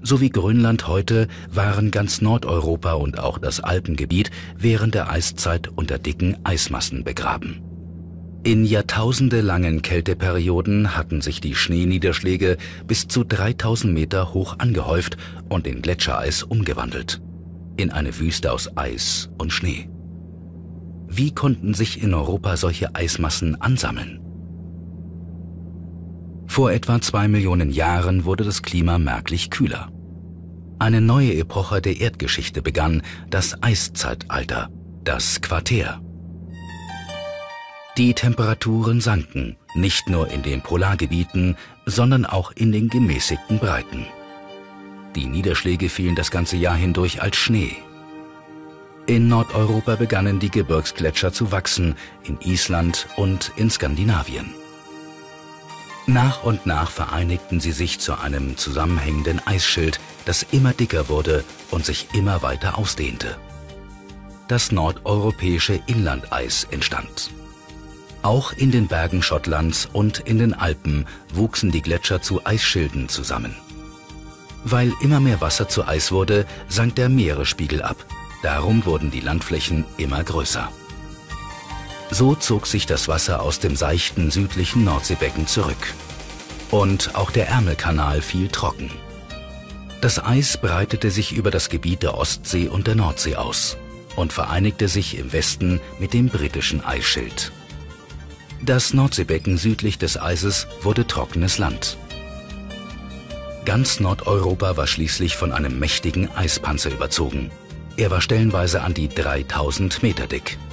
So wie Grönland heute waren ganz Nordeuropa und auch das Alpengebiet während der Eiszeit unter dicken Eismassen begraben. In jahrtausendelangen Kälteperioden hatten sich die Schneeniederschläge bis zu 3000 Meter hoch angehäuft und in Gletschereis umgewandelt. In eine Wüste aus Eis und Schnee. Wie konnten sich in Europa solche Eismassen ansammeln? Vor etwa 2 Millionen Jahren wurde das Klima merklich kühler. Eine neue Epoche der Erdgeschichte begann, das Eiszeitalter, das Quartär. Die Temperaturen sanken, nicht nur in den Polargebieten, sondern auch in den gemäßigten Breiten. Die Niederschläge fielen das ganze Jahr hindurch als Schnee. In Nordeuropa begannen die Gebirgsgletscher zu wachsen, in Island und in Skandinavien. Nach und nach vereinigten sie sich zu einem zusammenhängenden Eisschild, das immer dicker wurde und sich immer weiter ausdehnte. Das nordeuropäische Inlandeis entstand. Auch in den Bergen Schottlands und in den Alpen wuchsen die Gletscher zu Eisschilden zusammen. Weil immer mehr Wasser zu Eis wurde, sank der Meeresspiegel ab. Darum wurden die Landflächen immer größer. So zog sich das Wasser aus dem seichten südlichen Nordseebecken zurück. Und auch der Ärmelkanal fiel trocken. Das Eis breitete sich über das Gebiet der Ostsee und der Nordsee aus und vereinigte sich im Westen mit dem britischen Eisschild. Das Nordseebecken südlich des Eises wurde trockenes Land. Ganz Nordeuropa war schließlich von einem mächtigen Eispanzer überzogen. Er war stellenweise an die 3000 Meter dick.